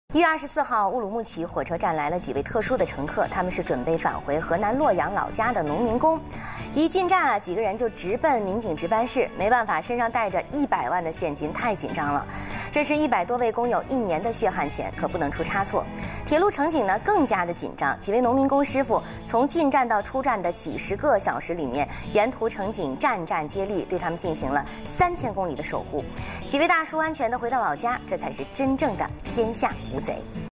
1月24号，乌鲁木齐火车站来了几位特殊的乘客，他们是准备返回河南洛阳老家的农民工。一进站几个人就直奔民警值班室，没办法，身上带着100万的现金，太紧张了。这是100多位工友1年的血汗钱，可不能出差错。铁路乘警呢更加的紧张，几位农民工师傅从进站到出站的几10个小时里面，沿途乘警战战接力，对他们进行了3000公里的守护。几位大叔安全的回到老家，这才是真正的天下无贼。